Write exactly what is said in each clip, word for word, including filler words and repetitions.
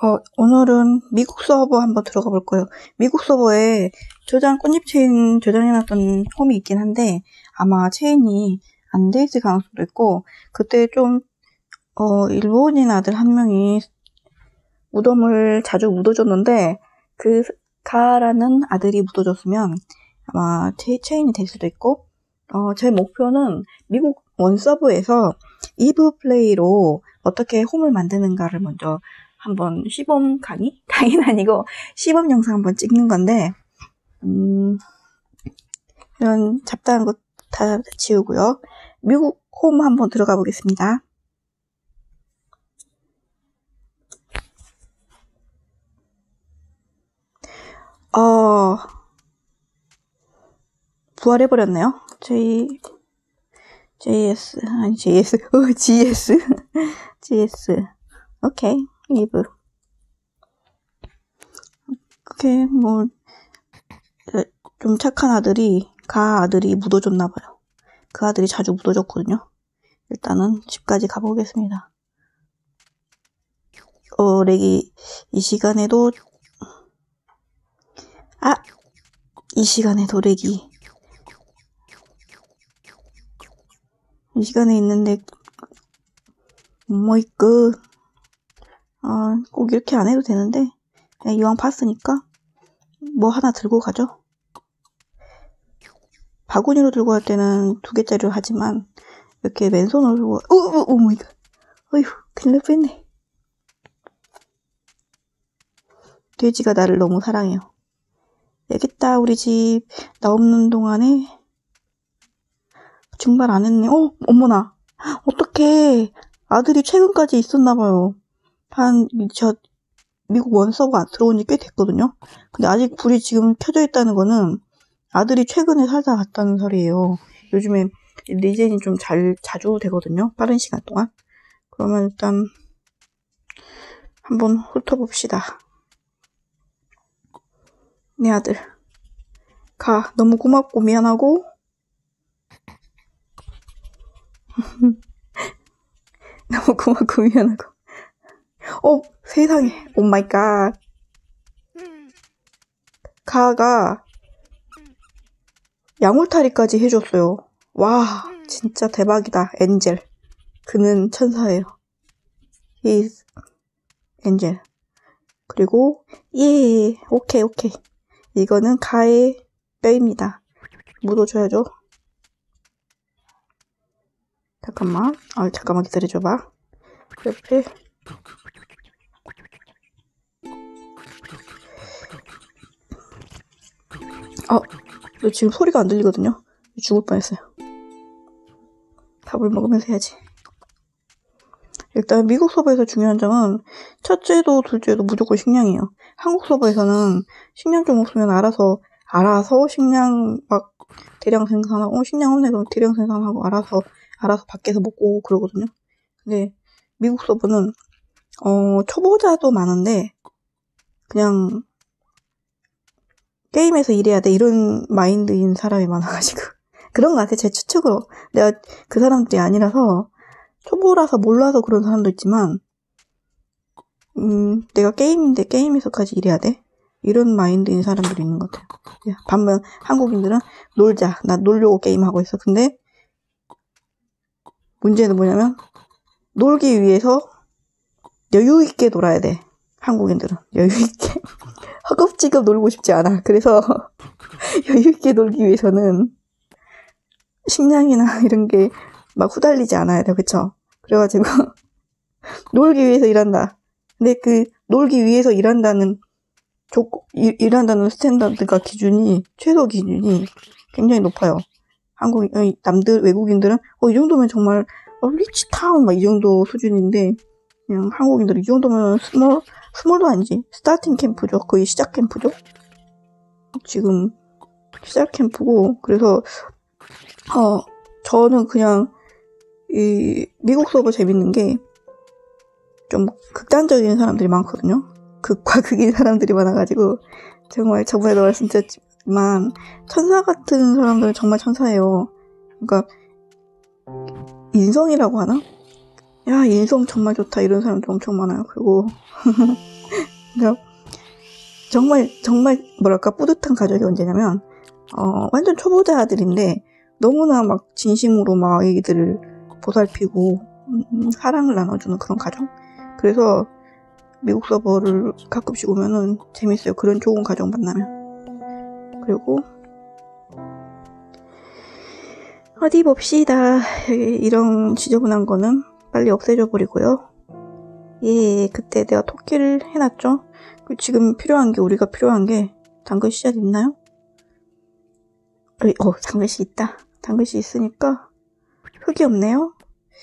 어, 오늘은 미국 서버 한번 들어가 볼 거예요. 미국 서버에 저장, 꽃잎 체인 저장해놨던 홈이 있긴 한데, 아마 체인이 안 돼 있을 가능성도 있고, 그때 좀, 어, 일본인 아들 한 명이 무덤을 자주 묻어줬는데, 그, 가라는 아들이 묻어줬으면 아마 체, 체인이 될 수도 있고, 어, 제 목표는 미국 원서버에서 이브 플레이로 어떻게 홈을 만드는가를 먼저 한번 시범 강의? 강의는 아니고 시범 영상 한번 찍는 건데, 음, 이런 잡다한 것 다 지우고요. 미국 홈 한번 들어가 보겠습니다. 어, 부활해버렸네요. J, 제이에스, 아니, 제이에스, 어, 지에스, 지에스. 오케이, 이브. 오케이, 뭐, 좀 착한 아들이, 가 아들이 묻어줬나봐요. 그 아들이 자주 묻어줬거든요. 일단은 집까지 가보겠습니다. 어, 렉이, 이 시간에도, 아! 이 시간에도 렉이, 이 시간에 있는데, 뭐이끄, 아, 꼭 이렇게 안 해도 되는데, 그냥 이왕 봤으니까, 뭐 하나 들고 가죠. 바구니로 들고 갈 때는 두 개짜리로 하지만, 이렇게 맨손으로 들고, 오, 오, 오, 마이 갓. 어휴, 큰일 날 뻔했네. 돼지가 나를 너무 사랑해요. 여깄다, 우리 집. 나 없는 동안에, 증발 안 했네. 어, 어머나. 어떡해. 아들이 최근까지 있었나봐요. 한, 저, 미국 원서버 들어온 지 꽤 됐거든요. 근데 아직 불이 지금 켜져 있다는 거는 아들이 최근에 살다 갔다는 소리예요. 요즘에 리젠이 좀 잘, 자주 되거든요. 빠른 시간 동안. 그러면 일단 한번 훑어봅시다. 내 아들. 가. 너무 고맙고 미안하고. 너무 고맙고 미안하고. 어, 세상에. 오 마이 갓. 가가 양울타리까지 해줬어요. 와, 진짜 대박이다. 엔젤. 그는 천사예요. He is 엔젤. 그리고 예, 오케이 오케이. 이거는 가의 뼈입니다. 묻어줘야죠. 잠깐만. 아, 잠깐만 기다려줘봐. 옆에 어, 너 지금 소리가 안 들리거든요. 죽을 뻔했어요. 밥을 먹으면서 해야지. 일단 미국 서버에서 중요한 점은 첫째도 둘째도 무조건 식량이에요. 한국 서버에서는 식량 좀 없으면 알아서 알아서 식량 막 대량 생산하고 식량 없네 그럼 대량 생산하고 알아서 알아서 밖에서 먹고 그러거든요. 근데 미국 서버는 어 초보자도 많은데 그냥 게임에서 일해야 돼 이런 마인드인 사람이 많아가지고 그런 것 같아. 제 추측으로. 내가 그 사람들이 아니라서 초보라서 몰라서 그런 사람도 있지만 음 내가 게임인데 게임에서까지 일해야 돼? 이런 마인드인 사람들이 있는 것 같아요. 반면 한국인들은 놀자. 나 놀려고 게임하고 있어. 근데 문제는 뭐냐면 놀기 위해서 여유있게 놀아야 돼. 한국인들은 여유있게 허겁지겁 놀고 싶지 않아. 그래서 여유있게 놀기 위해서는 식량이나 이런 게 막 후달리지 않아야 돼. 그쵸? 그래가지고 놀기 위해서 일한다. 근데 그 놀기 위해서 일한다는 조, 일, 일한다는 스탠다드가 기준이 최소 기준이 굉장히 높아요. 한국 남들 외국인들은 어 이 정도면 정말 어, 리치타운 막 이 정도 수준인데 그냥 한국인들은 이 정도면 스몰 스몰도 아니지. 스타팅 캠프죠. 거의 시작 캠프죠. 지금 시작 캠프고 그래서 어 저는 그냥 이 미국 서버 재밌는 게 좀 극단적인 사람들이 많거든요. 극과 극인 사람들이 많아가지고 정말 저번에도 말씀드렸지만 천사 같은 사람들은 정말 천사예요. 그러니까 인성이라고 하나? 야 인성 정말 좋다 이런 사람들 엄청 많아요. 그리고 그러니까 정말 정말 뭐랄까 뿌듯한 가족이 언제냐면 어 완전 초보자들인데 너무나 막 진심으로 막 애기들을 보살피고 음, 사랑을 나눠주는 그런 가족. 그래서 미국 서버를 가끔씩 오면은 재밌어요. 그런 좋은 가족 만나면. 그리고 어디 봅시다. 이런 지저분한 거는 빨리 없애줘 버리고요. 예, 그때 내가 토끼를 해놨죠. 지금 필요한 게, 우리가 필요한 게 당근 씨앗 있나요? 어, 당근 씨 있다. 당근 씨 있으니까 흙이 없네요.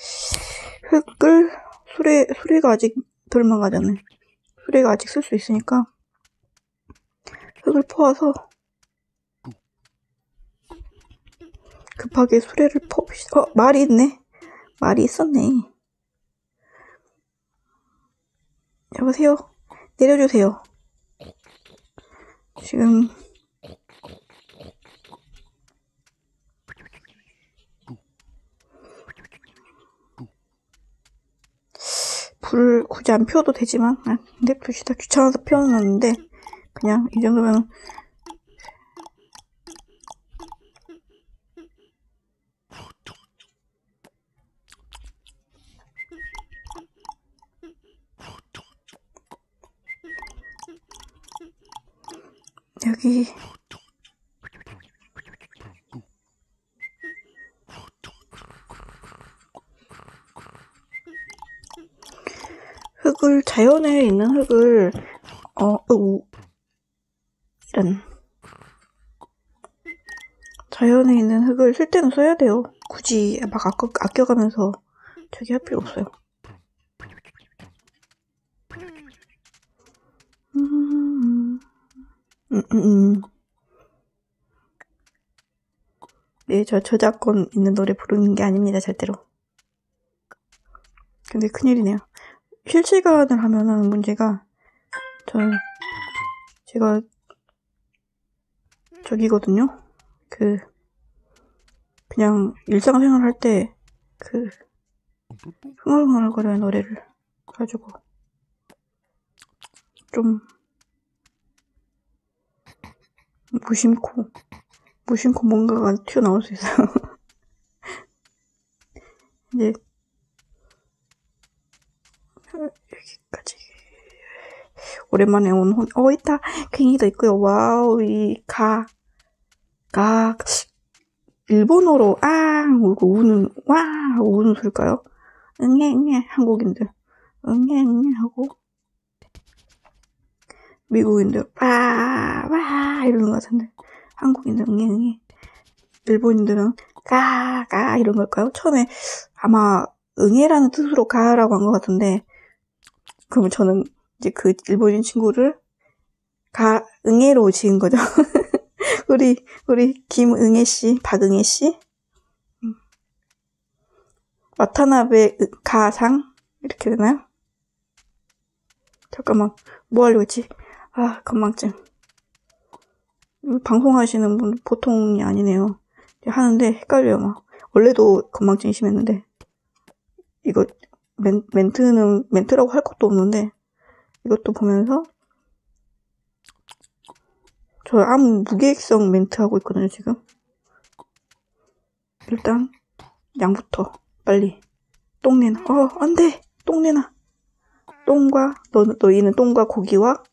흙을 수레, 수레가 아직 덜 망가졌네. 수레가 아직 쓸 수 있으니까 흙을 퍼와서 급하게 수레를 퍼봅시다. 어, 말이 있네. 말이 있었네. 여보세요? 내려주세요. 지금 불 굳이 안 피워도 되지만 아, 근데 냅두시다. 귀찮아서 피워놨는데 그냥 이 정도면 여기 흙을, 자연에 있는 흙을 어, 으, 이런 자연에 있는 흙을 쓸 때는 써야 돼요. 굳이 막 아껴, 아껴가면서 저기 할 필요 없어요. 음, 음, 음, 음. 네, 저 저작권 있는 노래 부르는 게 아닙니다, 절대로. 근데 큰일이네요. 실시간을 하면은 문제가, 저는, 제가, 저기거든요? 그, 그냥 일상생활 할 때, 그, 흥얼흥얼거리는 노래를 가지고, 좀, 무심코, 무심코 뭔가가 튀어나올 수 있어요. 이제, 여기까지. 오랜만에 온 혼, 어, 있다. 괭이도 있고요. 와우, 이, 가, 가, 일본어로, 앙! 울고 우는, 와! 하고 우는 소리일까요? 응애, 응애, 한국인들. 응애, 응애 하고, 미국인들, 와! 와! 이러는 것 같은데. 한국인들, 응애, 응애. 일본인들은, 가! 가! 이런 걸까요? 처음에 아마, 응애라는 뜻으로 가라고 한 것 같은데, 그러면 저는 이제 그 일본인 친구를 가, 응애로 지은 거죠. 우리, 우리 김응애 씨, 박응애 씨. 음. 와타나베 가상? 이렇게 되나요? 잠깐만, 뭐 하려고 했지? 아, 건망증. 방송하시는 분 보통이 아니네요. 하는데 헷갈려요, 막. 원래도 건망증이 심했는데. 이거, 멘, 멘트는, 멘트라고 할 것도 없는데, 이것도 보면서, 저 아무 무계획성 멘트 하고 있거든요, 지금. 일단, 양부터, 빨리. 똥내나. 어, 안 돼! 똥내나. 똥과, 너, 너희는 똥과 고기와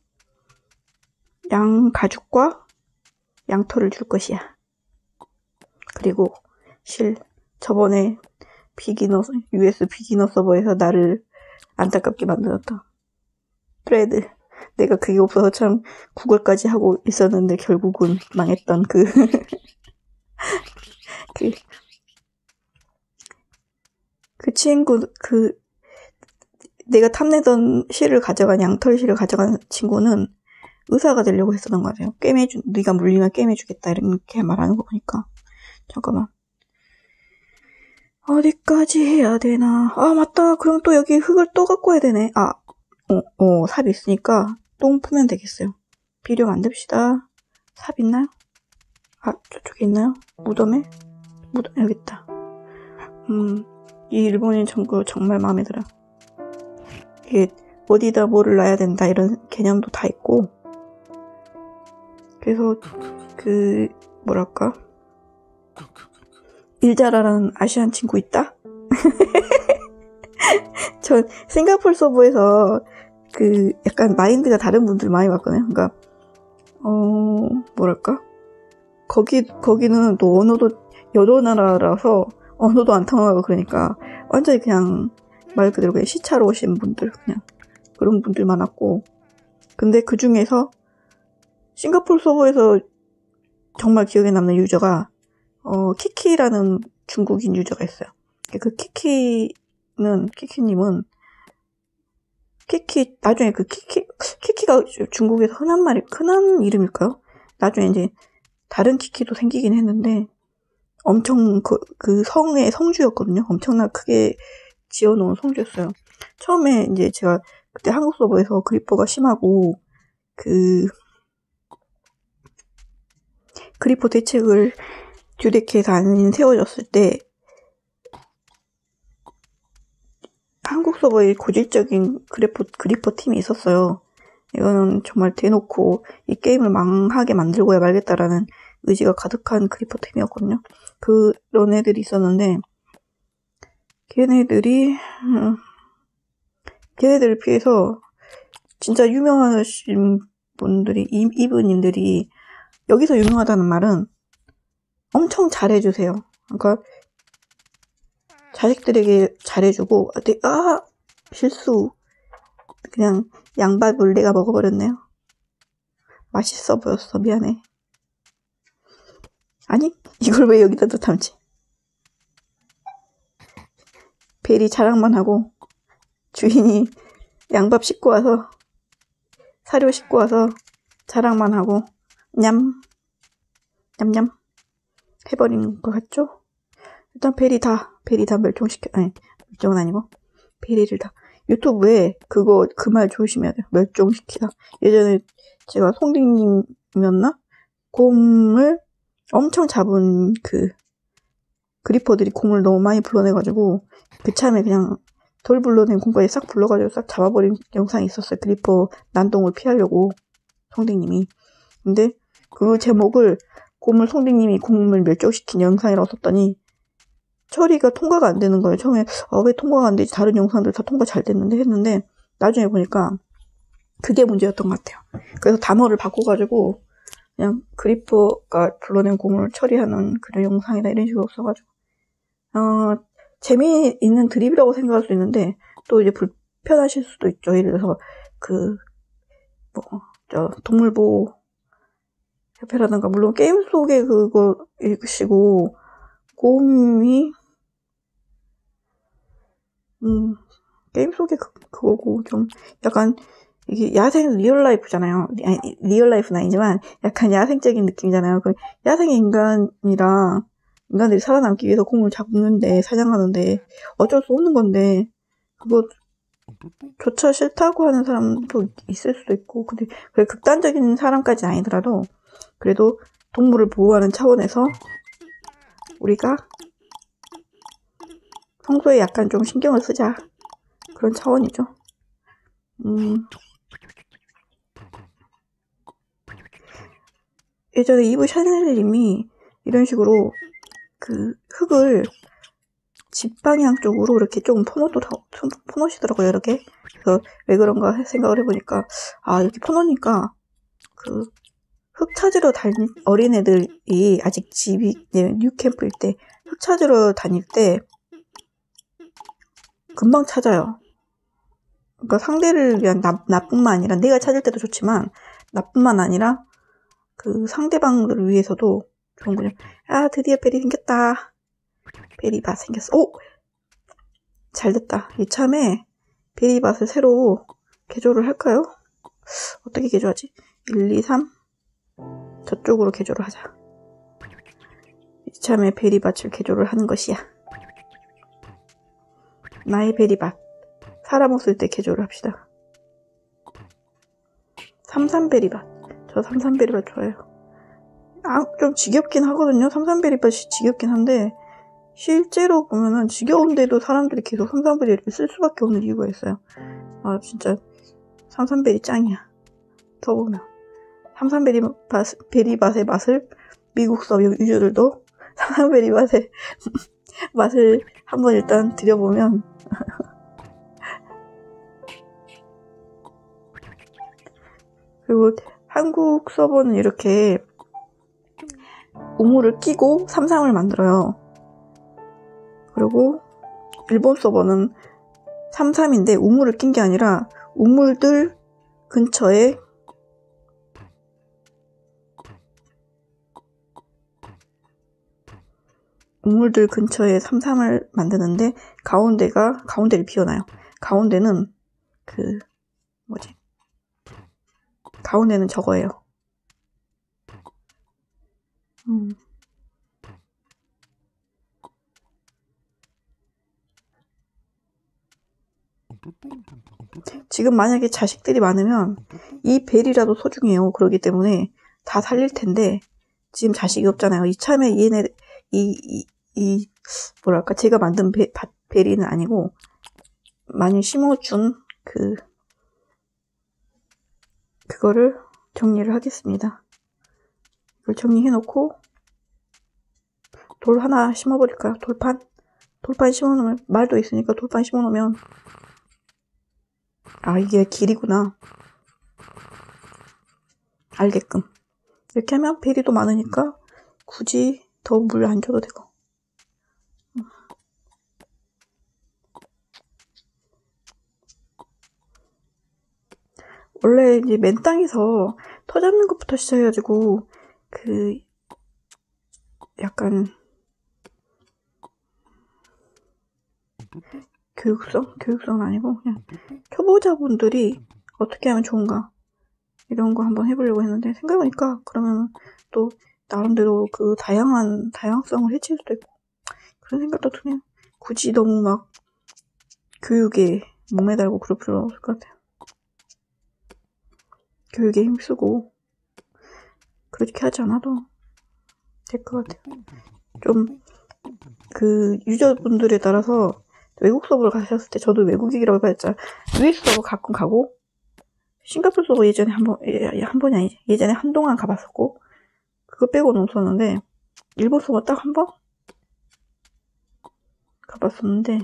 양 가죽과 양털을 줄 것이야. 그리고, 실, 저번에 비기너, 유에스 비기너 서버에서 나를 안타깝게 만들었다. 프레드. 내가 그게 없어서 참 구걸까지 하고 있었는데 결국은 망했던 그, 그, 그 친구, 그, 내가 탐내던 실을 가져간, 양털 실을 가져간 친구는 의사가 되려고 했었던 거 같아요. 꿰매주, 네가 물리면 꿰매주겠다. 이렇게 말하는 거 보니까. 잠깐만. 어디까지 해야 되나. 아, 맞다. 그럼 또 여기 흙을 또 갖고 와야 되네. 아, 어, 어, 삽이 있으니까 똥 푸면 되겠어요. 비료 만듭시다. 삽 있나요? 아, 저쪽에 있나요? 무덤에? 무덤, 여기 있다. 음, 이 일본인 정글 정말 마음에 들어. 이게 어디다 뭐를 놔야 된다 이런 개념도 다 있고, 그래서 그 뭐랄까, 일 잘하는 아시안 친구 있다? 전 싱가포르 서버에서 그 약간 마인드가 다른 분들 많이 봤거든요. 그러니까 어 뭐랄까, 거기 거기는 또 언어도 여러 나라라서 언어도 안 통하고 그러니까 완전히 그냥 말 그대로 그냥 시차로 오신 분들, 그냥 그런 분들 많았고, 근데 그 중에서 싱가포르 서버에서 정말 기억에 남는 유저가 어 키키라는 중국인 유저가 있어요. 그 키키는 키키님은 키키 나중에 그 키키 키키가 중국에서 흔한 말이 흔한 이름일까요? 나중에 이제 다른 키키도 생기긴 했는데 엄청 그, 그 성의 성주였거든요. 엄청나 크게 지어놓은 성주였어요. 처음에 이제 제가 그때 한국 서버에서 그리퍼가 심하고 그 그리퍼 대책을 듀데키에서 안 세워졌을 때 한국 서버에 고질적인 그래퍼, 그리퍼 팀이 있었어요. 이거는 정말 대놓고 이 게임을 망하게 만들고야 말겠다라는 의지가 가득한 그리퍼 팀이었거든요. 그런 애들이 있었는데 걔네들이 음, 걔네들을 피해서 진짜 유명하신 분들이 이, 이브님들이 여기서 유명하다는 말은 엄청 잘해주세요. 그러니까 자식들에게 잘해주고, 아, 실수. 그냥 양밥을 내가 먹어버렸네요. 맛있어 보였어. 미안해. 아니, 이걸 왜 여기다 또 담지? 벨이 자랑만 하고, 주인이 양밥 씻고 와서, 사료 씻고 와서 자랑만 하고, 냠, 냠냠 해버린 것 같죠? 일단 벨이 다, 벨이 다 멸종시켜, 아니, 멸종은 아니고, 베리를 다. 유튜브에 그거, 그 말 조심해야 돼요. 멸종시키다. 예전에 제가 송딩님이었나? 곰을 엄청 잡은 그, 그리퍼들이 곰을 너무 많이 불러내가지고, 그 참에 그냥 덜 불러낸 곰까지 싹 불러가지고 싹 잡아버린 영상이 있었어요. 그리퍼 난동을 피하려고, 송딩님이. 근데 그 제목을 곰을 송딩님이 곰을 멸종시킨 영상이라고 썼더니, 처리가 통과가 안 되는 거예요. 처음에 아, 왜 통과가 안 되지? 다른 영상들 다 통과 잘 됐는데 했는데 나중에 보니까 그게 문제였던 것 같아요. 그래서 단어를 바꿔가지고 그냥 그리퍼가 불러낸 공을 처리하는 그런 영상이다 이런 식으로 써가지고 어, 재미있는 드립이라고 생각할 수 있는데 또 이제 불편하실 수도 있죠. 예를 들어서 그 뭐 저 동물보호 협회라든가 물론 게임 속에 그거 읽으시고 곰이 음, 게임 속에 그, 그거고, 좀, 약간, 이게 야생 리얼 라이프잖아요. 아니, 리얼 라이프는 아니지만, 약간 야생적인 느낌이잖아요. 그, 야생 인간이랑, 인간들이 살아남기 위해서 곰을 잡는데, 사냥하는데, 어쩔 수 없는 건데, 그거, 조차 싫다고 하는 사람도 있을 수도 있고, 근데, 그래, 극단적인 사람까지는 아니더라도, 그래도, 동물을 보호하는 차원에서, 우리가, 평소에 약간 좀 신경을 쓰자. 그런 차원이죠. 음. 예전에 이브 샤넬님이 이런 식으로 그 흙을 집 방향 쪽으로 이렇게 조금 퍼놓더라고, 퍼놓으시더라고요, 이렇게. 그래서 왜 그런가 생각을 해보니까, 아, 이렇게 퍼놓으니까 그 흙 찾으러 다닌 어린애들이 아직 집이 뉴캠프일 때 흙 찾으러 다닐 때 금방 찾아요. 그러니까 상대를 위한 나, 나뿐만 아니라 내가 찾을 때도 좋지만 나뿐만 아니라 그 상대방들을 위해서도 좋은 거죠. 아, 드디어 베리 생겼다. 베리밭 생겼어. 오! 잘됐다. 이참에 베리밭을 새로 개조를 할까요? 어떻게 개조하지? 일, 이, 삼 저쪽으로 개조를 하자. 이참에 베리밭을 개조를 하는 것이야. 나의 베리밭. 사람 없을 때 개조를 합시다. 삼삼베리밭. 저 삼삼베리밭 좋아해요. 아, 좀 지겹긴 하거든요. 삼삼베리밭이 지겹긴 한데 실제로 보면은 지겨운데도 사람들이 계속 삼삼베리를 쓸 수밖에 없는 이유가 있어요. 아 진짜 삼삼베리 짱이야. 더 보면 삼삼베리 베리 맛의 맛을 미국 서브 유저들도 삼삼베리 맛의 맛을 한번 일단 들여보면 그리고 한국 서버는 이렇게 우물을 끼고 삼삼을 만들어요. 그리고 일본 서버는 삼삼인데 우물을 낀 게 아니라 우물들 근처에 우물들 근처에 삼삼을 만드는데 가운데가 가운데를 비워놔요. 가운데는 그 뭐지? 가운데는 저거예요. 음. 지금 만약에 자식들이 많으면 이 벨이라도 소중해요. 그러기 때문에 다 살릴 텐데 지금 자식이 없잖아요. 이참에 얘네 이, 이, 이 뭐랄까 제가 만든 베, 베리는 아니고 많이 심어준 그 그거를 정리를 하겠습니다. 이걸 정리해놓고 돌 하나 심어버릴까요? 돌판? 돌판 심어놓으면 말도 있으니까 돌판 심어놓으면 아 이게 길이구나 알게끔 이렇게 하면 베리도 많으니까 굳이 더 물 안 줘도 되고 원래 이제 맨 땅에서 터 잡는 것부터 시작해가지고 그 약간 교육성? 교육성은 아니고 그냥 초보자분들이 어떻게 하면 좋은가 이런 거 한번 해보려고 했는데 생각해보니까 그러면 또 나름대로 그 다양한 다양성을 해칠 수도 있고 그런 생각도 드네요. 굳이 너무 막 교육에 목매달고 그럴 필요는 없을 것 같아요. 교육에 힘쓰고 그렇게 하지 않아도 될 것 같아요. 좀 그 유저분들에 따라서 외국 서버를 가셨을 때 저도 외국이라고 했잖아. 유에스 서버 가끔 가고 싱가포르 서버 예전에 한 번, 한 번이 아니지. 예전에 한동안 가봤었고 그거 빼고는 없었는데 일본 서버 딱 한 번 가봤었는데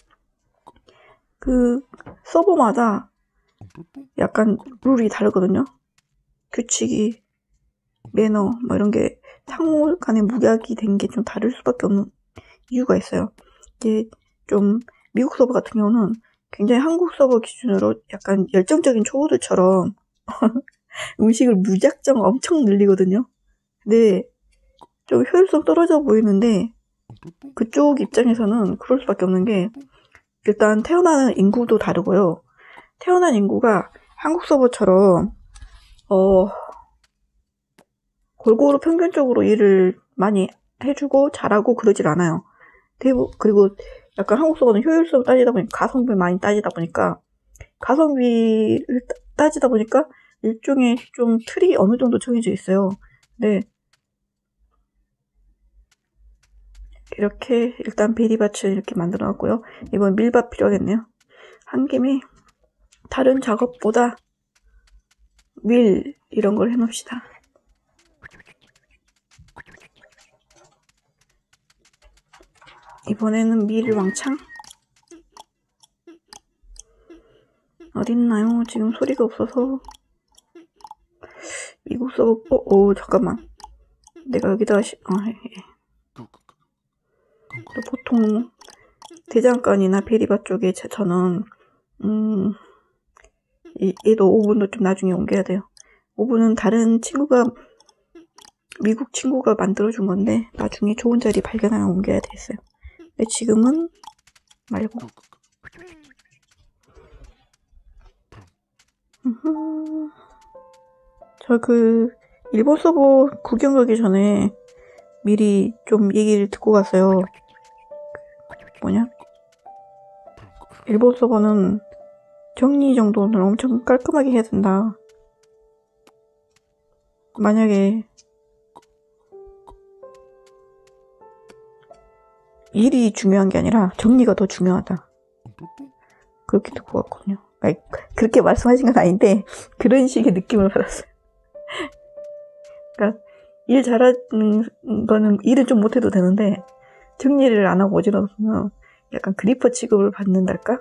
그 서버마다 약간 룰이 다르거든요. 규칙이 매너 뭐 이런 게 상호 간에 묵약이 된 게 좀 다를 수밖에 없는 이유가 있어요. 이게 좀 미국 서버 같은 경우는 굉장히 한국 서버 기준으로 약간 열정적인 초보들처럼 음식을 무작정 엄청 늘리거든요. 근데 좀 효율성 떨어져 보이는데 그쪽 입장에서는 그럴 수밖에 없는 게 일단 태어나는 인구도 다르고요. 태어난 인구가 한국 서버처럼 어 골고루 평균적으로 일을 많이 해주고 잘하고 그러질 않아요. 대부 그리고 약간 한국 서버는 효율성 따지다 보니까 가성비 많이 따지다 보니까 가성비를 따지다 보니까 일종의 좀 틀이 어느 정도 정해져 있어요. 네. 이렇게 일단 베리밭을 이렇게 만들어 놨고요. 이번 밀밭 필요하겠네요. 한 김에 다른 작업보다 밀 이런 걸 해놓읍시다. 이번에는 밀 왕창 어딨나요? 지금 소리가 없어서 미국 서버 어, 어 잠깐만 내가 여기다가 시... 아, 예, 예. 또 보통 대장간이나 베리밭 쪽에 저는 음 얘도 오븐도 좀 나중에 옮겨야 돼요. 오븐은 다른 친구가 미국 친구가 만들어준 건데 나중에 좋은 자리 발견하면 옮겨야 되겠어요. 근데 지금은 말고 저 그 일본 서버 구경 가기 전에 미리 좀 얘기를 듣고 갔어요. 뭐냐? 일본 서버는 정리 정도는 엄청 깔끔하게 해야 된다. 만약에 일이 중요한 게 아니라 정리가 더 중요하다. 그렇게 듣고 왔거든요. 아니, 그렇게 말씀하신 건 아닌데 그런 식의 느낌을 받았어요. 그러니까 일 잘하는 거는 일은 좀 못해도 되는데 정리를 안 하고 어지러우면 약간 그리퍼 취급을 받는달까?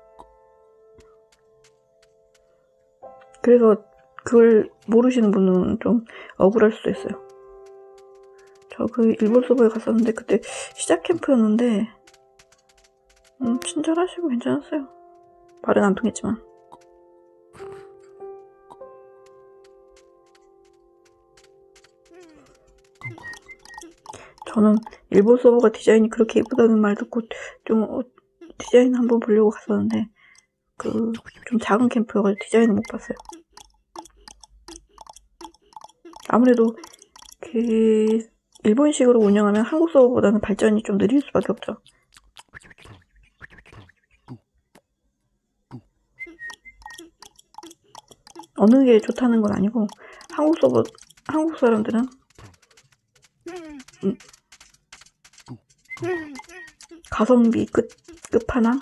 그래서 그걸 모르시는 분은 좀 억울할 수도 있어요. 저 그 일본 서버에 갔었는데 그때 시작 캠프였는데 음, 친절하시고 괜찮았어요. 말은 안 통했지만. 저는 일본 서버가 디자인이 그렇게 예쁘다는 말 듣고 좀 어, 디자인 한번 보려고 갔었는데 그 좀 작은 캠프여가지고 디자인을 못 봤어요. 아무래도 그 일본식으로 운영하면 한국 서버보다는 발전이 좀 느릴 수밖에 없죠. 어느 게 좋다는 건 아니고 한국 서버 한국 사람들은 음, 가성비 끝 끝판왕.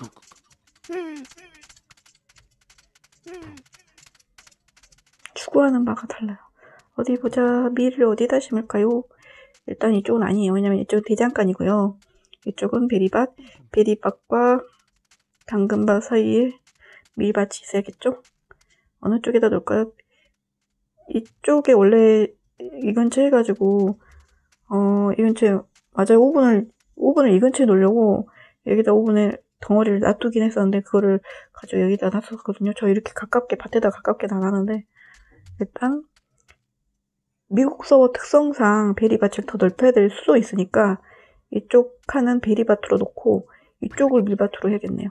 추구하는 바가 달라요. 어디 보자. 밀을 어디다 심을까요? 일단 이쪽은 아니에요. 왜냐면 이쪽은 대장간이고요. 이쪽은 베리밭, 베리밭과 당근밭 사이에 밀밭이 있어야겠죠? 어느 쪽에다 놓을까요? 이쪽에 원래 이 근처에 해가지고 어, 이 근처에 맞아요. 오븐을 오븐을 이 근처에 놓으려고 여기다 오븐에 덩어리를 놔두긴 했었는데 그거를 가지고 여기다 놨었거든요. 저 이렇게 가깝게 밭에다 가깝게 나가는데 일단 미국 서버 특성상 베리밭을 더 넓혀야 될 수도 있으니까 이쪽 칸은 베리밭으로 놓고 이쪽을 밀밭으로 해야겠네요.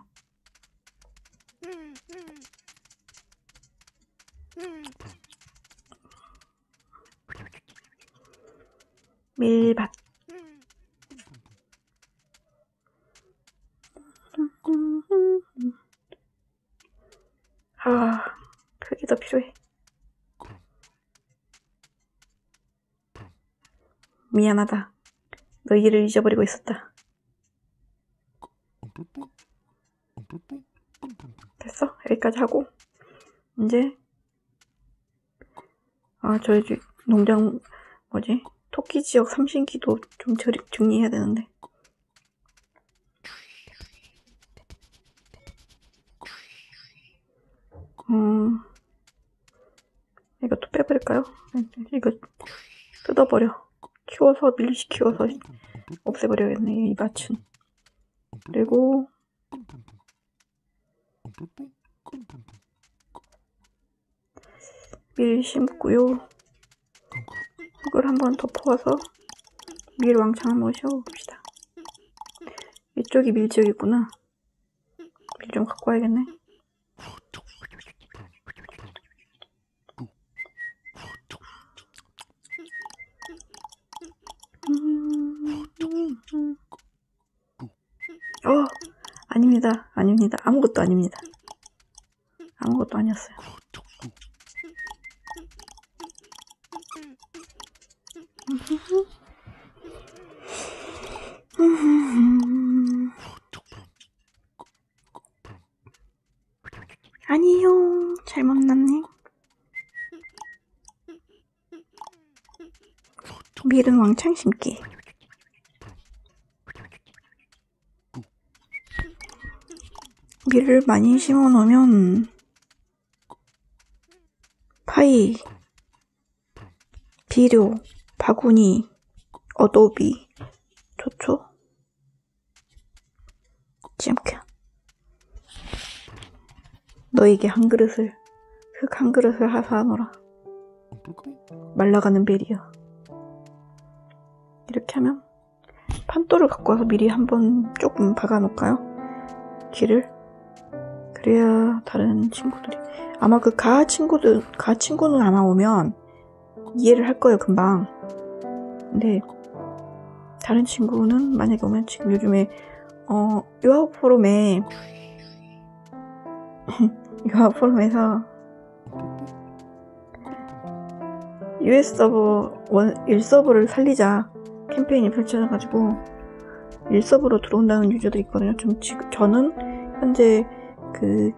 밀밭. 아, 그게 더 필요해. 미안하다. 너희를 잊어버리고 있었다. 됐어? 여기까지 하고 이제 아 저희 농장 뭐지? 토끼 지역 삼신기도 좀 정리해야 되는데 음 이것도 빼버릴까요? 이거 뜯어버려. 키워서 밀리시 키워서 없애버려야겠네. 이 밭은. 그리고 밀 심고요. 흙을 한번 덮어서 밀 왕창 한번 씌워봅시다. 이쪽이 밀지역이구나. 밀 좀 갖고 와야겠네. 어, 아닙니다. 아닙니다. 아무것도 아닙니다. 아무것도 아니었어요. 아니요. 잘못 났네. 밀은 왕창 심기. 밀을 많이 심어 놓으면 파이, 비료, 바구니, 어도비 좋죠? 찜켜. 너에게 한 그릇을 흙 한 그릇을 하사하노라. 말라가는 베리야. 이렇게 하면 판도를 갖고 와서 미리 한번 조금 박아놓을까요? 길을. 그래야 다른 친구들이 아마 그 가 친구들 가 친구는 아마 오면 이해를 할 거예요 금방. 근데 다른 친구는 만약에 오면 지금 요즘에 어 유아호 포럼에 유아호 포럼에서 유에스 서버 원, 일 서버를 살리자 캠페인이 펼쳐져가지고 일섭으로 들어온다는 유저도 있거든요. 좀 지금 저는 현재 그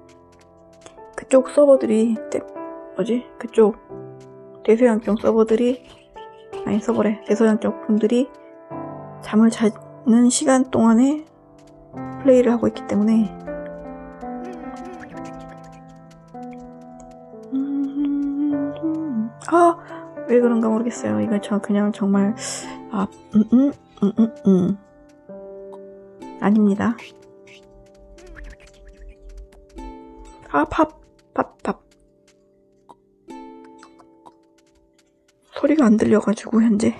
그쪽 서버들이 대, 뭐지? 그쪽 대서양 쪽 서버들이 아니 서버래 대서양 쪽 분들이 잠을 자는 시간 동안에 플레이를 하고 있기 때문에 아, 왜 그런가 모르겠어요. 이거 저 그냥 정말 아, 음, 음, 음, 음, 음. 아닙니다. 아, 밥, 밥, 밥. 소리가 안 들려가지고 현재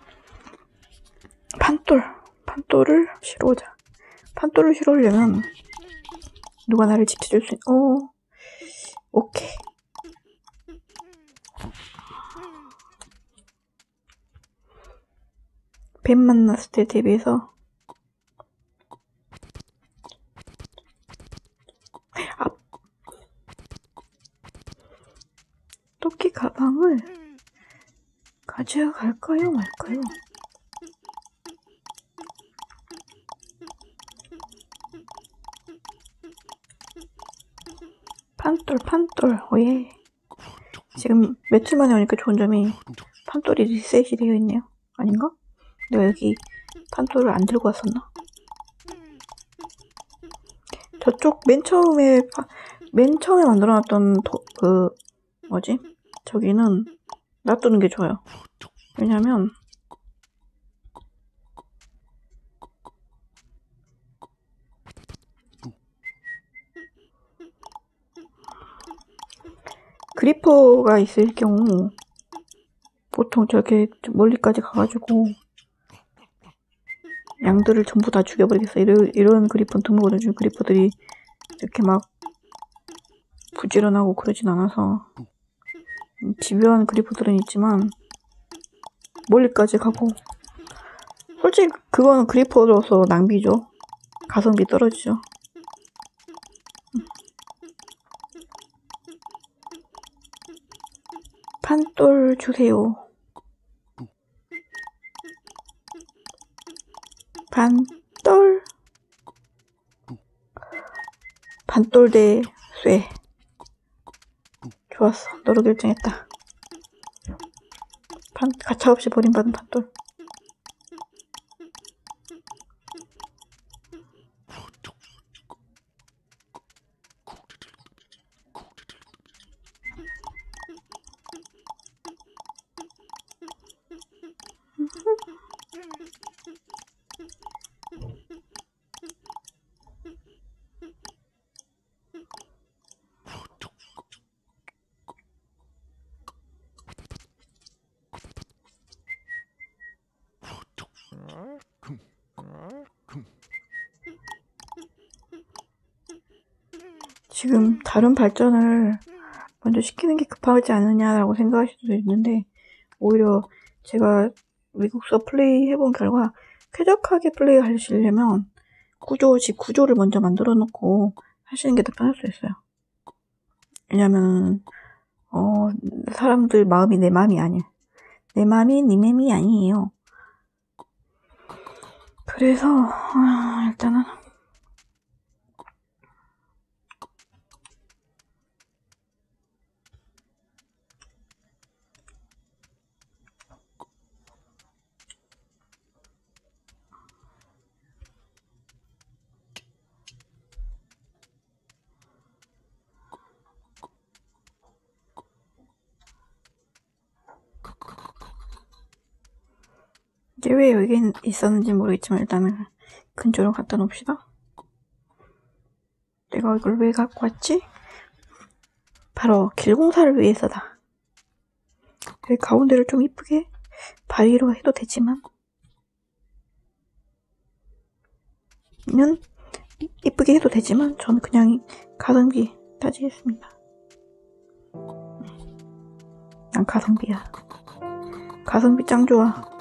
판돌, 판돌을 실어 오자. 판돌을 실어 오려면 누가 나를 지켜줄 수 있... 어, 오케이. 뱀 만났을 때 대비해서 아, 토끼 가방을 가져갈까요 말까요? 판돌 판돌 오예. 지금 며칠 만에 오니까 좋은 점이 판돌이 리셋이 되어 있네요. 아닌가? 내가 여기 판돌을 안 들고 왔었나? 저쪽 맨 처음에 맨 처음에 만들어놨던 도, 그 뭐지? 저기는 놔두는 게 좋아요. 왜냐면 그리퍼가 있을 경우 보통 저렇게 멀리까지 가가지고 양들을 전부 다 죽여버리겠어. 이런, 이런 그리퍼는 드물거든요. 그리퍼들이 이렇게 막 부지런하고 그러진 않아서 집요한 그리퍼들은 있지만 멀리까지 가고 솔직히 그거는 그리퍼로서 낭비죠. 가성비 떨어지죠. 판돌 주세요. 판돌 판돌 대 쇠. 좋았어. 너로 결정했다. 판, 가차없이 버림받은 판돌. 지금 다른 발전을 먼저 시키는 게 급하지 않느냐라고 생각하실 수도 있는데 오히려 제가 미국서 플레이 해본 결과 쾌적하게 플레이 하시려면 구조, 집 구조를 먼저 만들어 놓고 하시는 게 더 편할 수 있어요. 왜냐면 어, 사람들 마음이 내 마음이 아니에요. 내 마음이 네 맘이 아니에요. 그래서 어, 일단은 이게 왜 여기 있었는지 모르겠지만 일단은 근처로 갖다 놓읍시다. 내가 이걸 왜 갖고 왔지? 바로 길공사를 위해서다. 여기 가운데를 좀 이쁘게 바위로 해도 되지만 는 이쁘게 해도 되지만 저는 그냥 가성비 따지겠습니다. 난 가성비야. 가성비 짱 좋아.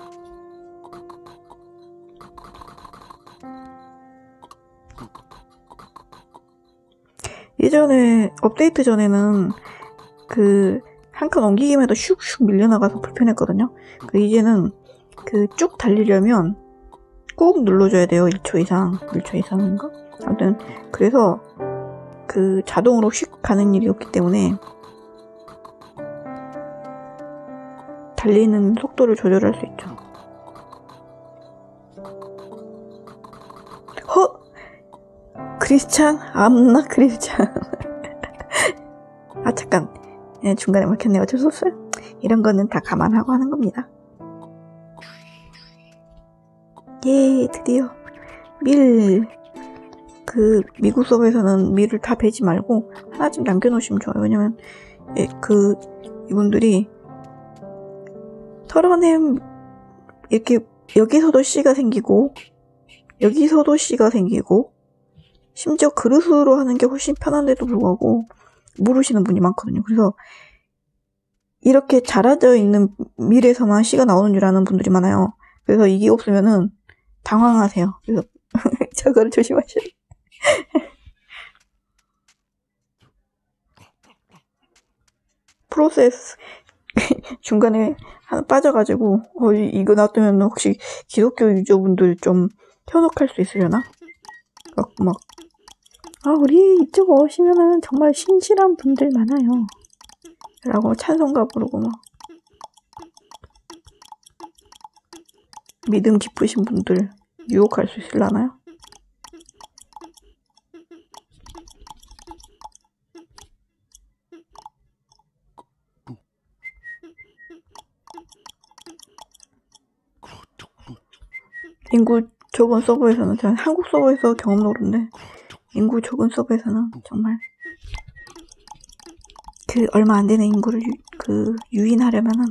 예전에 업데이트 전에는 그 한 칸 옮기기만 해도 슉슉 밀려나가서 불편했거든요. 그 이제는 그 쭉 달리려면 꾹 눌러줘야 돼요. 일 초 이상, 일 초 이상인가? 아무튼 그래서 그 자동으로 휙 가는 일이 없기 때문에 달리는 속도를 조절할 수 있죠. 허! 크리스찬? 암나 크리스찬. 아 잠깐, 네, 중간에 막혔네요. 어쩔 수 없어요. 이런 거는 다 감안하고 하는 겁니다. 예, 드디어 밀. 그 미국 서버에서는 밀을 다 베지 말고 하나쯤 남겨놓으시면 좋아요. 왜냐면 예, 그 이분들이 털어냄 이렇게 여기서도 씨가 생기고 여기서도 씨가 생기고 심지어 그릇으로 하는 게 훨씬 편한데도 불구하고 모르시는 분이 많거든요. 그래서 이렇게 자라져 있는 밀에서만 씨가 나오는 줄 아는 분들이 많아요. 그래서 이게 없으면은 당황하세요. 그래서 저거를 조심하셔야 돼요. 프로세스 중간에 하나 빠져가지고 어, 이거 놔두면 혹시 기독교 유저분들 좀 현혹할 수 있으려나? 막, 막 아, 우리 이쪽 오시면은 정말 신실한 분들 많아요. 라고 찬송가 부르고 막 믿음 깊으신 분들 유혹할 수 있으려나요? 인구 적은 서버에서는, 저는 한국 서버에서 경험 노른데 인구 적은 서버에서는 정말 그 얼마 안 되는 인구를 유, 그 유인하려면은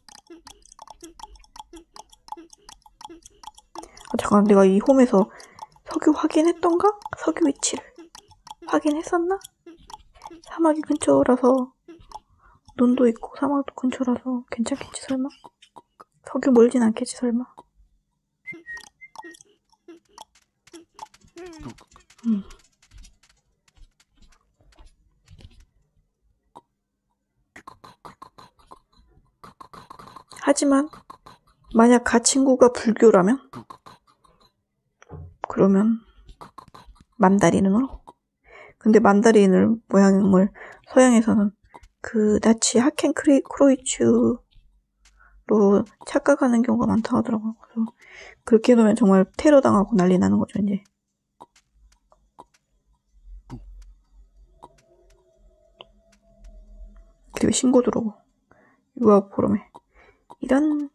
아, 잠깐, 내가 이 홈에서 석유 확인했던가? 석유 위치를 확인했었나? 사막이 근처라서 눈도 있고 사막도 근처라서 괜찮겠지 설마? 석유 멀진 않겠지 설마? 음. 하지만 만약 가 친구가 불교라면? 그러면 만다린으로? 근데 만다린을 모양을 서양에서는 그 나치 하켄 크리, 크로이츠로 착각하는 경우가 많다고 하더라고요. 그래서 그렇게 해놓으면 정말 테러 당하고 난리 나는 거죠, 이제. 그리고 신고 들어오고 유아 포럼에 이런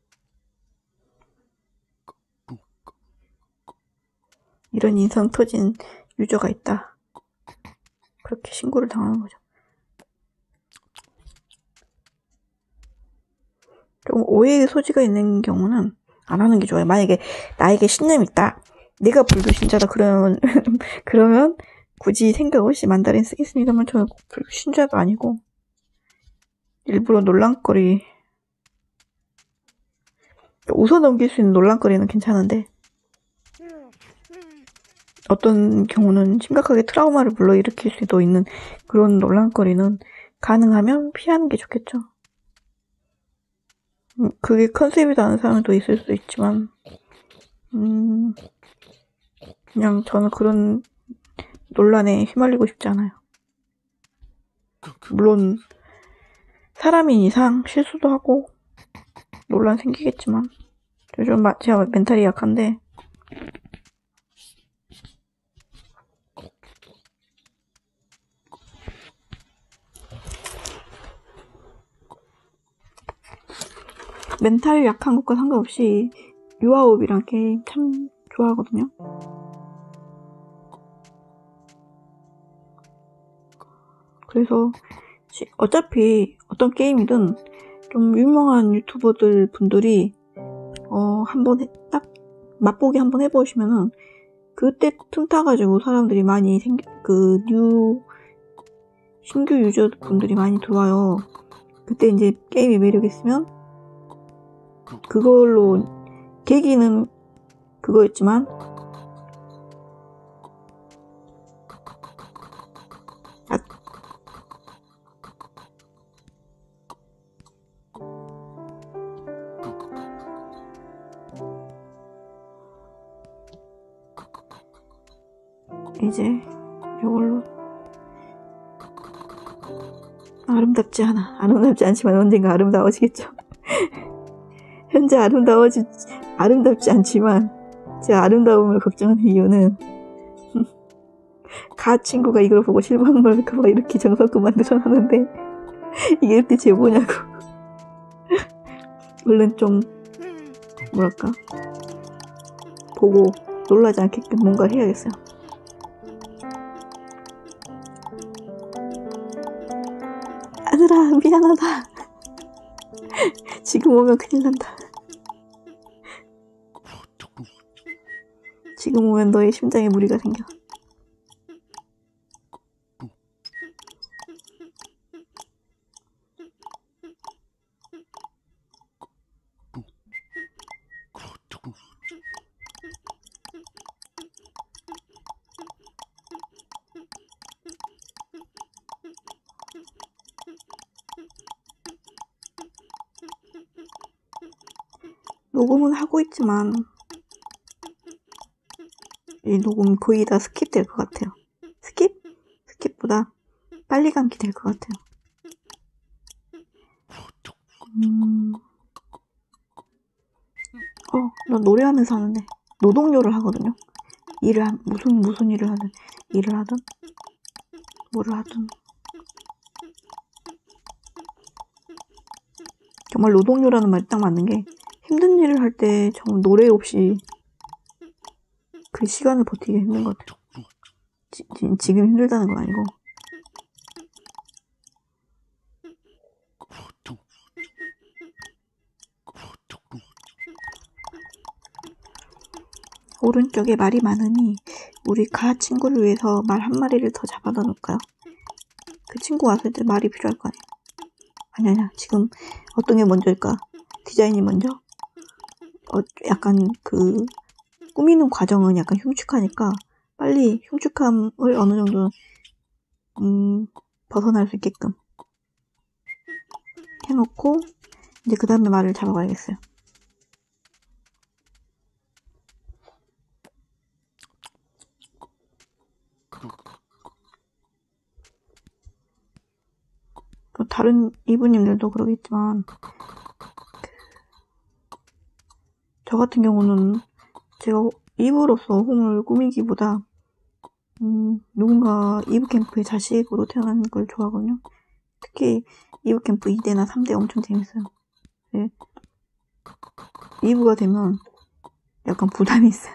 이런 인성 터진 유저가 있다. 그렇게 신고를 당하는 거죠. 좀 오해의 소지가 있는 경우는 안 하는 게 좋아요. 만약에 나에게 신념이 있다. 내가 불교 신자다. 그러면 그러면 굳이 생각 없이 만다린 쓰겠습니다만 저는 불교 신자도 아니고 일부러 논란거리 웃어 넘길 수 있는 논란거리는 괜찮은데 어떤 경우는 심각하게 트라우마를 불러일으킬 수도 있는 그런 논란거리는 가능하면 피하는 게 좋겠죠. 음, 그게 컨셉이다 하는 사람도 있을 수 있지만 음, 그냥 저는 그런 논란에 휘말리고 싶지 않아요. 물론 사람인 이상 실수도 하고 논란 생기겠지만 요즘 제가 멘탈이 약한데 멘탈 약한 것과 상관없이 유아홉이란 게임 참 좋아하거든요. 그래서 어차피 어떤 게임이든 좀 유명한 유튜버들 분들이 어 한번 딱 맛보기 한번 해보시면은 그때 틈타가지고 사람들이 많이 생기 그 뉴 신규 유저 분들이 많이 들어와요. 그때 이제 게임이 매력 있으면 그걸로 계기는 그거였지만 아, 이제 이걸로 아름답지 않아. 아름답지 않지만 언젠가 아름다워지겠죠. 현재 아름다워지, 아름답지 않지만 제 아름다움을 걱정하는 이유는 가 친구가 이걸 보고 실망할까봐 이렇게 정성껏 만들어놨는데 이게 대체 뭐냐고. 얼른 좀 뭐랄까 보고 놀라지 않게끔 뭔가 해야겠어요. 아들아 미안하다. 지금 오면 큰일 난다. 지금 오면 너의 심장에 무리가 생겨. 녹음은 하고 있지만 이 녹음 거의 다 스킵 될 것 같아요. 스킵? 스킵보다 빨리 감기 될 것 같아요. 음... 어, 나 노래하면서 하는데 노동요를 하거든요. 일을 하, 무슨 무슨 일을 하든 일을 하든 뭐를 하든 정말 노동요라는 말이 딱 맞는 게 힘든 일을 할 때 정말 노래 없이 그 시간을 버티기 힘든 것 같아요. 지, 지, 지금 힘들다는 건 아니고 오른쪽에 말이 많으니 우리 가 친구를 위해서 말 한 마리를 더 잡아다 놓을까요? 그 친구 왔을 때 말이 필요할 거 아니야. 아니 아니야. 지금 어떤 게 먼저일까? 디자인이 먼저? 어, 약간 그 꾸미는 과정은 약간 흉측하니까 빨리 흉측함을 어느 정도 음, 벗어날 수 있게끔 해놓고 이제 그 다음에 말을 잡아가야겠어요. 다른 이브님들도 그러겠지만 저 같은 경우는 제가 이브로서 홈을 꾸미기보다 음, 누군가 이브캠프의 자식으로 태어나는 걸 좋아하거든요. 특히 이브캠프 이 대나 삼 대 엄청 재밌어요. 네. 이브가 되면 약간 부담이 있어요.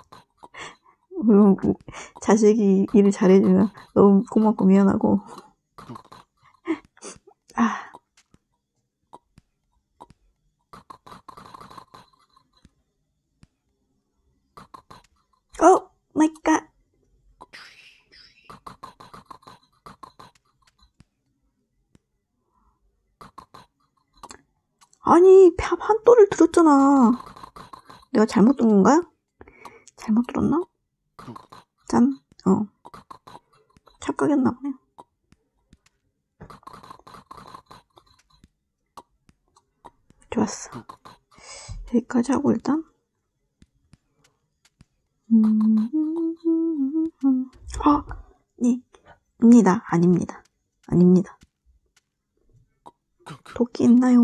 자식이 일을 잘해주면 너무 고맙고 미안하고 아 오 마이 갓 아니 판도를 들었잖아. 내가 잘못 들은 건가? 잘못 들었나? 짠, 어 착각했나 보네. 좋았어. 여기까지 하고 일단 음... 아, 네, 입니다. 아닙니다. 아닙니다. 도끼 있나요?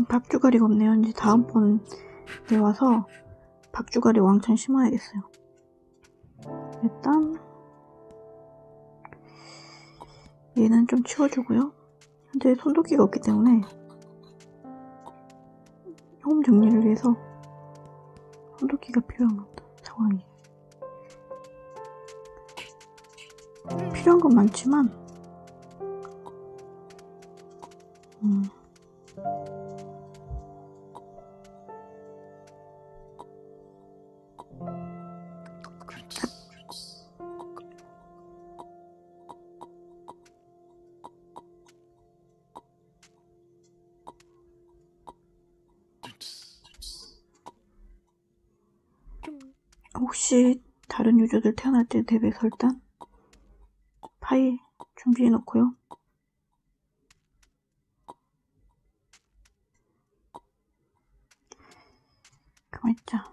밥주가리가 없네요. 이제 다음번에 와서 밥주가리 왕창 심어야겠어요. 일단 얘는 좀 치워주고요. 현재 손도끼가 없기 때문에 홈 정리를 위해서 손도끼가 필요한 것 같다. 상황이 필요한 건 많지만 음. 혹시 다른 유저들 태어날 때 대비해서 일단 파이 준비해 놓고요. 가만있자.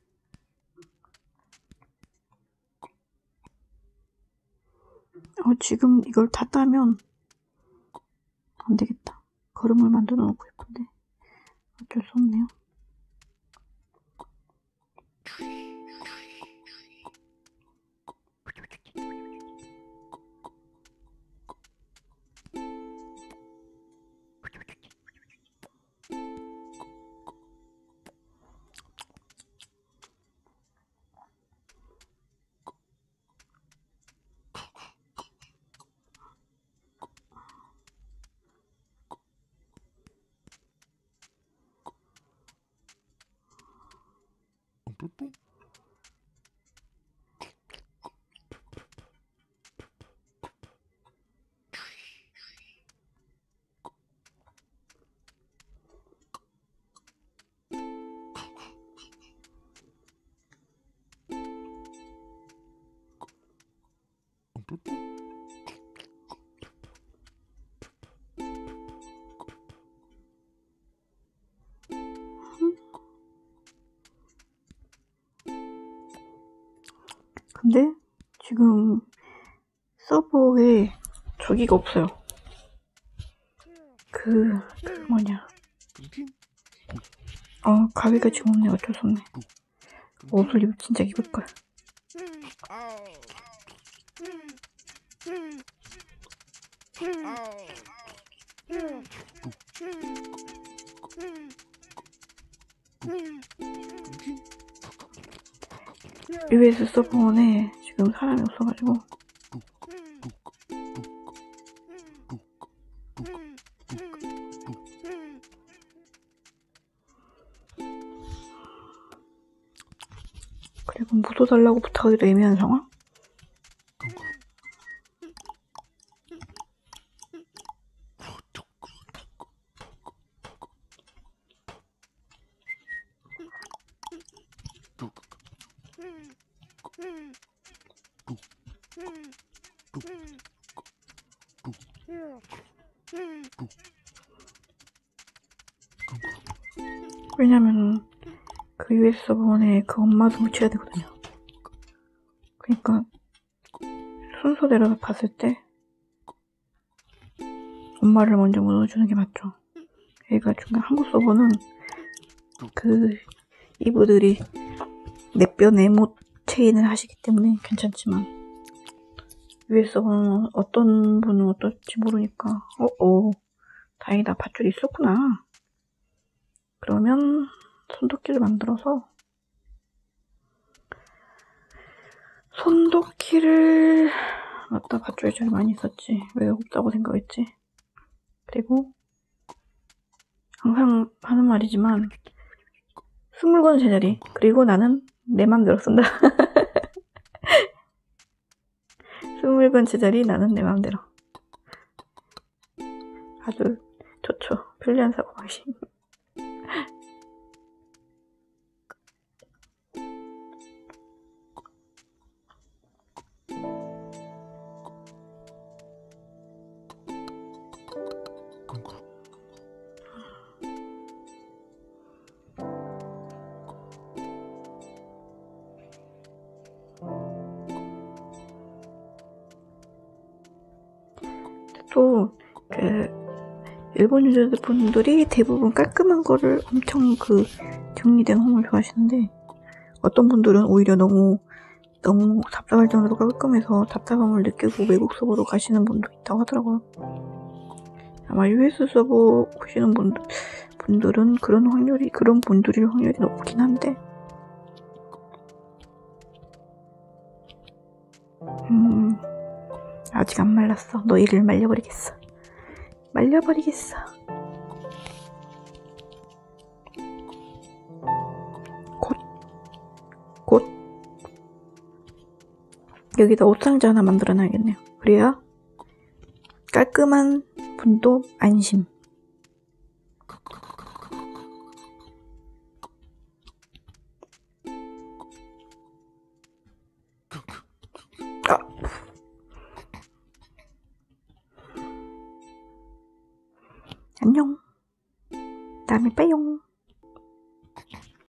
어, 지금 이걸 다 따면 안 되겠다. 거름을 만들어 놓고 싶은데 어쩔 수 없네요. 근데 지금 서버에 저기가 없어요. 그, 그 뭐냐 어 가위가 지금 없네. 어쩔 수 없네. 옷을 입 진짜 입을걸. 유에스 서버원에 지금 사람이 없어가지고 그리고 묻어달라고 부탁하기도 애매한 상황? 왜냐면 그 유에스 서버원에 그 엄마도 묻혀야 되거든요. 그러니까 순서대로 봤을 때 엄마를 먼저 묻어주는 게 맞죠. 얘가 중간 한국 서버는 그 이브들이 내뼈 내못 체인을 하시기 때문에 괜찮지만 유에스 서버는 어떤 분은 어떨지 모르니까 어어 다행이다. 밧줄이 있었구나. 그러면 손도끼를 만들어서 손도끼를 맞다. 밧줄이 제일 많이 있었지. 왜 없다고 생각했지. 그리고 항상 하는 말이지만 스물건 제자리. 그리고 나는 내 맘대로 쓴다. 스물건 제자리. 나는 내 맘대로. 아주 좋죠. 편리한 사고방식. 또 그 일본 유저분들이 대부분 깔끔한 거를 엄청 그 정리된 홈을 좋아하시는데 어떤 분들은 오히려 너무 너무 답답할 정도로 깔끔해서 답답함을 느끼고 외국 서버로 가시는 분도 있다고 하더라고요. 아마 유에스 서버 오시는 분들, 분들은 그런 확률이 그런 분들일 확률이 높긴 한데 음 아직 안 말랐어. 너희를 말려버리겠어. 말려버리겠어. 곧, 곧. 여기다 옷상자 하나 만들어놔야겠네요. 그래야 깔끔한 분도 안심. 아. 안녕. 다음에 봐요.